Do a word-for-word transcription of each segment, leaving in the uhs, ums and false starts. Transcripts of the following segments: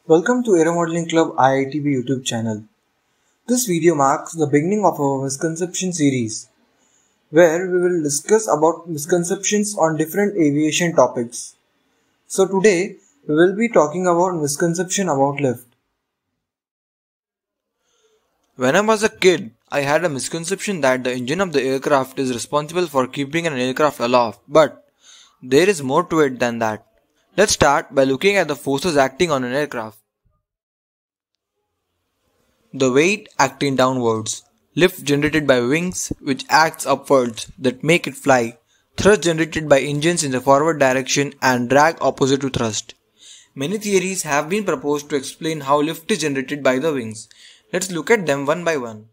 Welcome to Aeromodelling Club I I T B YouTube channel. This video marks the beginning of our misconception series, where we will discuss about misconceptions on different aviation topics. So today, we will be talking about misconception about lift. When I was a kid, I had a misconception that the engine of the aircraft is responsible for keeping an aircraft aloft, but there is more to it than that. Let's start by looking at the forces acting on an aircraft. The weight acting downwards, lift generated by wings which acts upwards that make it fly, thrust generated by engines in the forward direction and drag opposite to thrust. Many theories have been proposed to explain how lift is generated by the wings. Let's look at them one by one.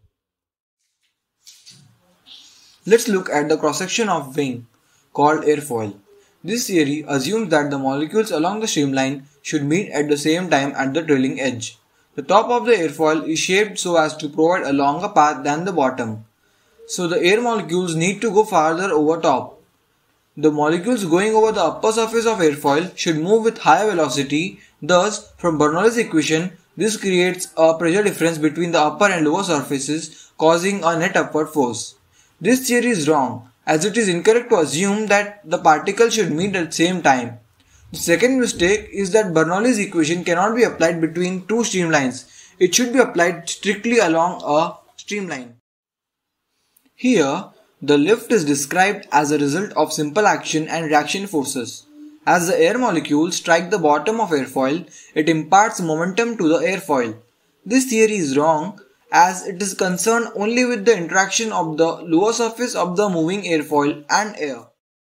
Let's look at the cross-section of wing, called airfoil. This theory assumes that the molecules along the streamline should meet at the same time at the trailing edge. The top of the airfoil is shaped so as to provide a longer path than the bottom. So the air molecules need to go farther over top. The molecules going over the upper surface of airfoil should move with higher velocity. Thus, from Bernoulli's equation, this creates a pressure difference between the upper and lower surfaces, causing a net upward force. This theory is wrong, as it is incorrect to assume that the particles should meet at the same time. The second mistake is that Bernoulli's equation cannot be applied between two streamlines. It should be applied strictly along a streamline. Here, the lift is described as a result of simple action and reaction forces. As the air molecules strike the bottom of airfoil, it imparts momentum to the airfoil. This theory is wrong, as it is concerned only with the interaction of the lower surface of the moving airfoil and air.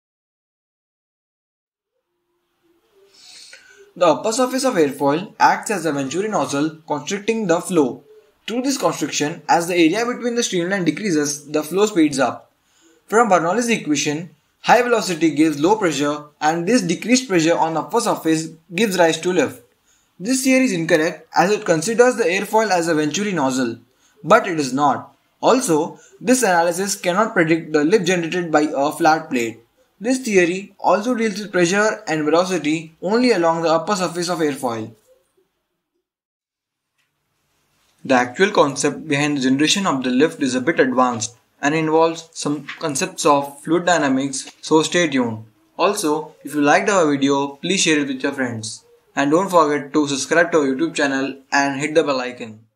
The upper surface of airfoil acts as a venturi nozzle constricting the flow. Through this constriction, as the area between the streamline decreases, the flow speeds up. From Bernoulli's equation, high velocity gives low pressure and this decreased pressure on the upper surface gives rise to lift. This theory is incorrect as it considers the airfoil as a venturi nozzle. But it is not. Also, this analysis cannot predict the lift generated by a flat plate. This theory also deals with pressure and velocity only along the upper surface of airfoil. The actual concept behind the generation of the lift is a bit advanced and involves some concepts of fluid dynamics, so stay tuned. Also, if you liked our video, please share it with your friends. And don't forget to subscribe to our YouTube channel and hit the bell icon.